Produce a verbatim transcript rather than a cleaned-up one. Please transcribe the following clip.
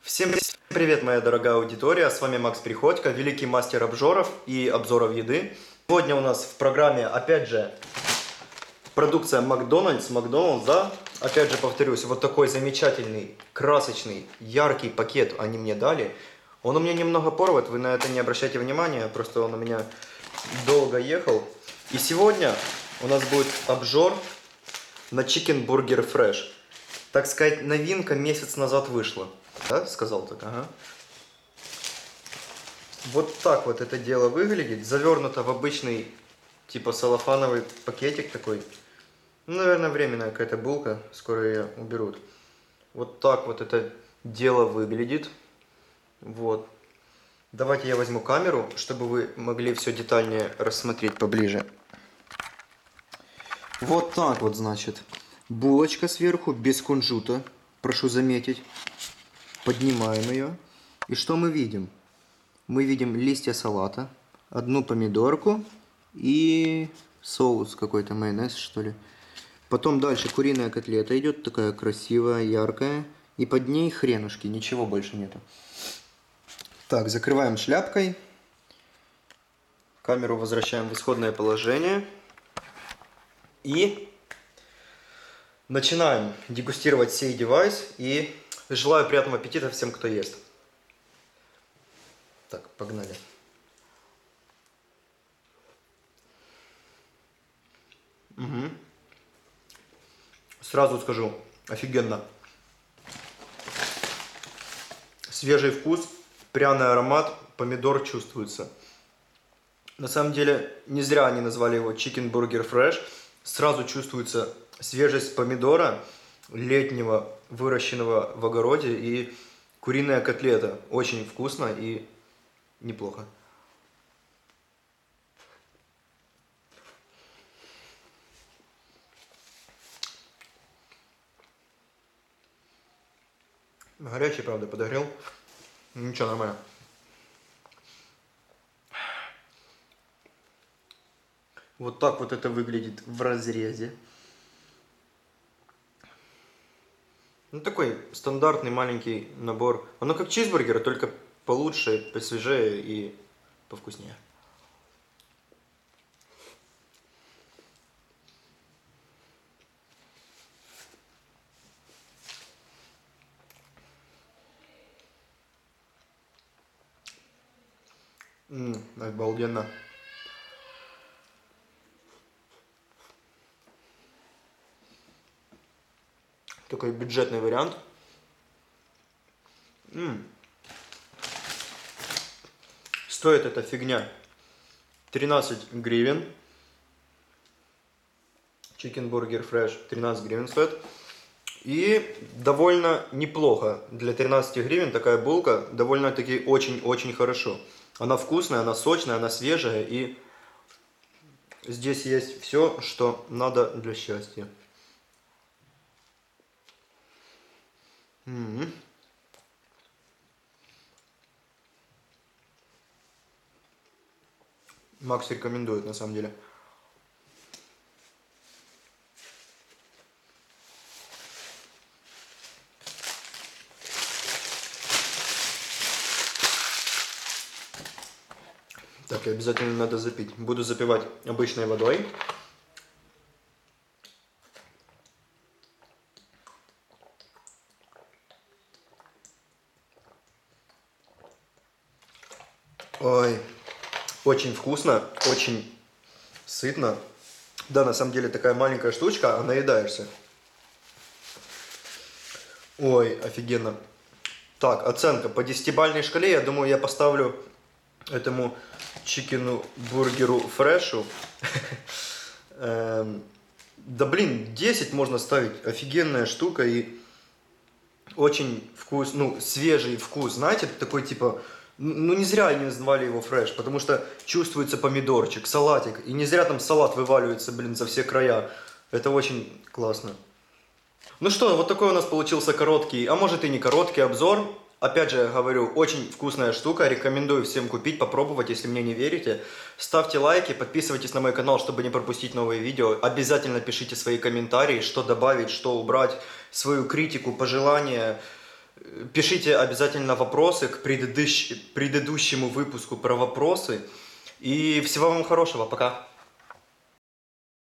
Всем привет, моя дорогая аудитория, с вами Макс Приходько, великий мастер обжоров и обзоров еды. Сегодня у нас в программе, опять же, продукция Макдональдс, Макдональдс, да? Опять же, повторюсь, вот такой замечательный, красочный, яркий пакет они мне дали. Он у меня немного порват, вы на это не обращайте внимания, просто он у меня долго ехал. И сегодня у нас будет обжор на Chicken Burger Fresh. Так сказать, новинка месяц назад вышла. Да, сказал так, ага. Вот так вот это дело выглядит. Завернуто в обычный, типа, салофановый пакетик такой. Ну, наверное, временная какая-то булка. Скоро ее уберут. Вот так вот это дело выглядит. Вот. Давайте я возьму камеру, чтобы вы могли все детальнее рассмотреть поближе. Вот так вот, значит. Булочка сверху, без кунжута. Прошу заметить. Поднимаем ее. И что мы видим? Мы видим листья салата, одну помидорку и соус какой-то, майонез что ли. Потом дальше куриная котлета идет, такая красивая, яркая. И под ней хренушки, ничего больше нету. Так, закрываем шляпкой. Камеру возвращаем в исходное положение. И начинаем дегустировать сей девайс. И желаю приятного аппетита всем, кто ест. Так, погнали. Угу. Сразу скажу, офигенно. Свежий вкус, пряный аромат, помидор чувствуется. На самом деле, не зря они назвали его Chicken Burger Fresh. Сразу чувствуется свежесть помидора, летнего, выращенного в огороде, и куриная котлета. Очень вкусно и неплохо. Горячий, правда, подогрел. Ничего, нормально. Вот так вот это выглядит в разрезе. Ну, такой стандартный маленький набор. Оно как чизбургер, только получше, посвежее и повкуснее. Ммм, обалденно. Такой бюджетный вариант. М-м. Стоит эта фигня тринадцать гривен. Chicken Burger Fresh тринадцать гривен стоит. И довольно неплохо. Для тринадцати гривен такая булка довольно-таки очень-очень хорошо. Она вкусная, она сочная, она свежая. И здесь есть все, что надо для счастья. М-м. Макс рекомендует, на самом деле. Так, и обязательно надо запить. Буду запивать обычной водой. Ой, очень вкусно, очень сытно. Да, на самом деле такая маленькая штучка, а наедаешься. Ой, офигенно. Так, оценка по десятибалльной шкале, я думаю, я поставлю этому чикену бургеру фрешу. Да блин, десять можно ставить. Офигенная штука и очень вкус, ну, свежий вкус. Знаете, такой типа, ну не зря они назвали его фреш, потому что чувствуется помидорчик, салатик. И не зря там салат вываливается, блин, за все края. Это очень классно. Ну что, вот такой у нас получился короткий, а может и не короткий обзор. Опять же, говорю, очень вкусная штука, рекомендую всем купить, попробовать, если мне не верите. Ставьте лайки, подписывайтесь на мой канал, чтобы не пропустить новые видео. Обязательно пишите свои комментарии, что добавить, что убрать, свою критику, пожелания. Пишите обязательно вопросы к предыдущ- предыдущему выпуску про вопросы. И всего вам хорошего. Пока.